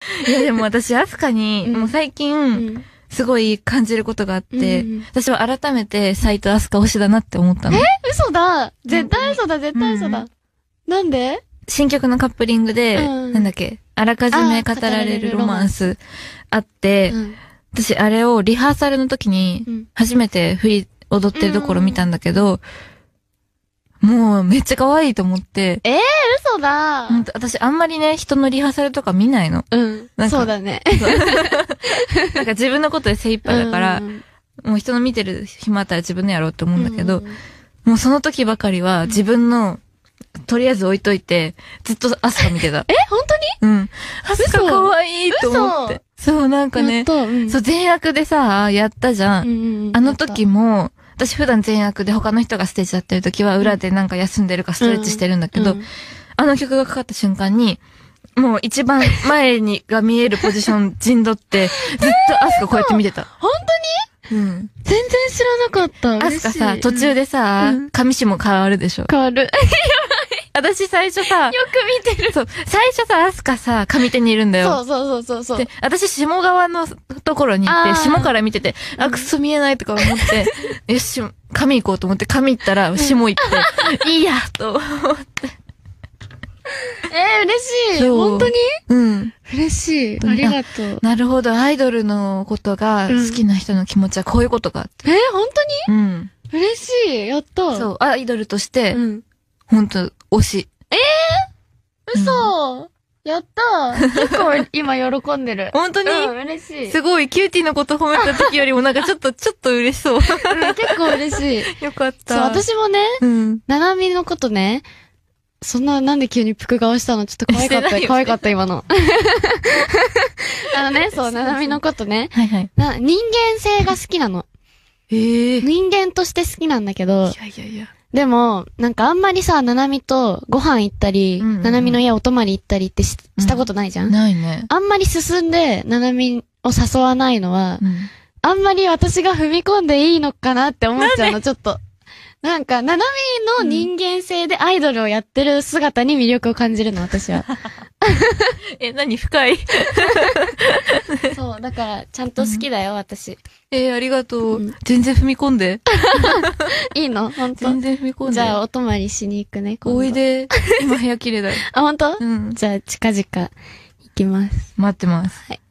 いやでも私、アスカに、もう最近、すごい感じることがあって、私は改めて斎藤飛鳥推しだなって思ったの。 嘘だ絶対嘘だ絶対嘘だ。なんで？ 新曲のカップリングで、なんだっけ、あらかじめ語られるロマンスあって、私あれをリハーサルの時に、初めて踊ってるところ見たんだけど、もうめっちゃ可愛いと思って。 嘘だ。 私あんまりね、人のリハーサルとか見ないの。 そうだね。 なんか自分のことで精一杯だから、もう人の見てる暇あったら自分のやろうって思うんだけど、もうその時ばかりは自分の、とりあえず置いといて、ずっとアスカ見てた。 本当に？ アスカ可愛いと思って。そう、なんかね、そう、全役でさ、やったじゃん。あの時も、私普段全役で他の人がステージやってる時は裏でなんか休んでるかストレッチしてるんだけど、あの曲がかかった瞬間に、もう一番前が見えるポジション陣取って、ずっとアスカこうやって見てた。 本当に？全然知らなかった。 アスカさ、途中でさ、髪種も変わるでしょ。 変わる。 私最初さ、 よく見てる。 そう、最初さ、アスカさ、上手にいるんだよ。 そう。 で、私下側のところに行って、下から見てて、くそ見えないとか思って、よし、上行こうと思って、上行ったら、下行って、いいやと思って。 嬉しい。本当に？嬉しい。ありがとう。 なるほど、アイドルのことが好きな人の気持ちはこういうことかって。 本当に？嬉しい。やった。 そう、アイドルとして、本当推し。 嘘、やった結構今喜んでる。 本当に？ 嬉しい。 すごい、キューティーのこと褒めた時よりもなんかちょっと嬉しそう。 結構嬉しい。 よかった。 そう、私もね、ななみのことね、そんな、なんで急にぷく顔したの？ちょっと可愛かった。可愛かった、今の。そう、ななみのことね。人間性が好きなの。人間として好きなんだけど、でも、なんかあんまりさ、ななみとご飯行ったり、ななみの家お泊まり行ったりってしたことないじゃん？ ないね。あんまり進んで、ななみを誘わないのは、あんまり私が踏み込んでいいのかなって思っちゃうの、ちょっと。なんか、ななみの人間性でアイドルをやってる姿に魅力を感じるの、私は。 何深い。 そう、だから、ちゃんと好きだよ、私。 ありがとう。全然踏み込んで。 いいの？ほんと？ 全然踏み込んで。 じゃあ、お泊まりしに行くね、 おいで。今部屋綺麗だよ。 ほんと？じゃあ、近々行きます。 待ってます。 はい。